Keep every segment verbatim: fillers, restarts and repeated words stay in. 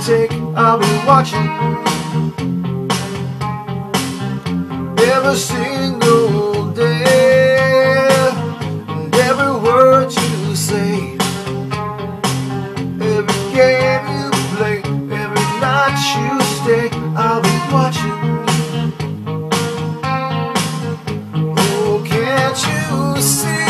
take, I'll be watching every single day, and every word you say, every game you play, every night you stay, I'll be watching. Oh, can't you see?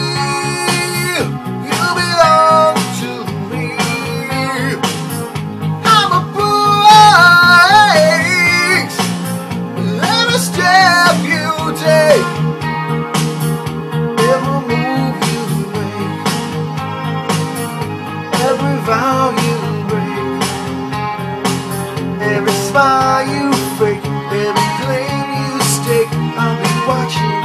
Every vow you break, every smile you fake, every claim you stake, I'll be watching.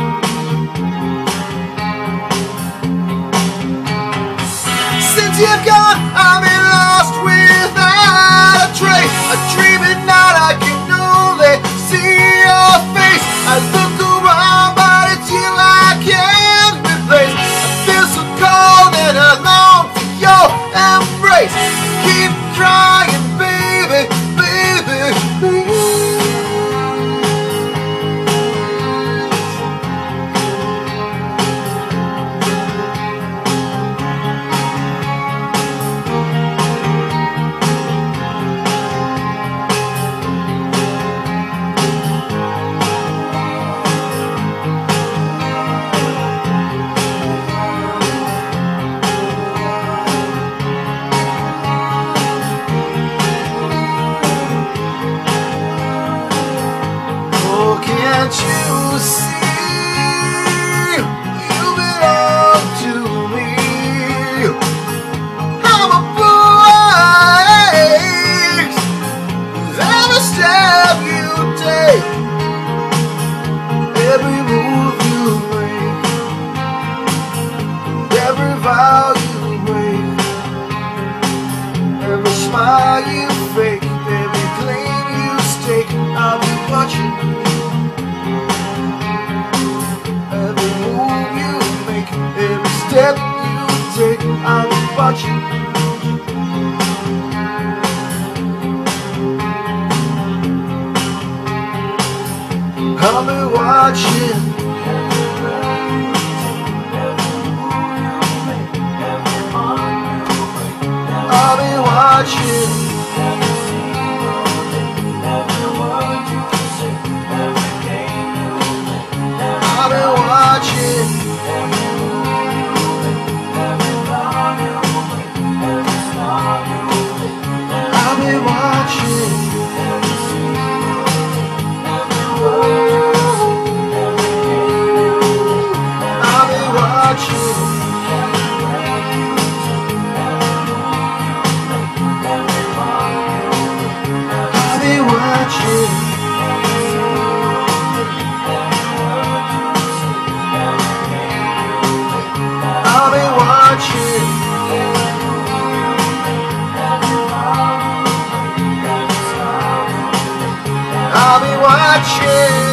Since you've gone, I've been lost without a trace. A dream at night, I can only see your face. I look around, but it's you I can't replace. I feel so cold and I long for your embrace. Keep trying, baby, baby, please. Can't you see? You belong to me. I'm a boy. Every step you take, every move you make, every vow you break, every smile you fake, every claim you stake, I'll be watching. Every step you take, I'll be watching. I'll be watching. I'll be watching. I'll be watching. I'll be watching. I'll be watching. I'll be watching. I'll be watching. I'll be watching.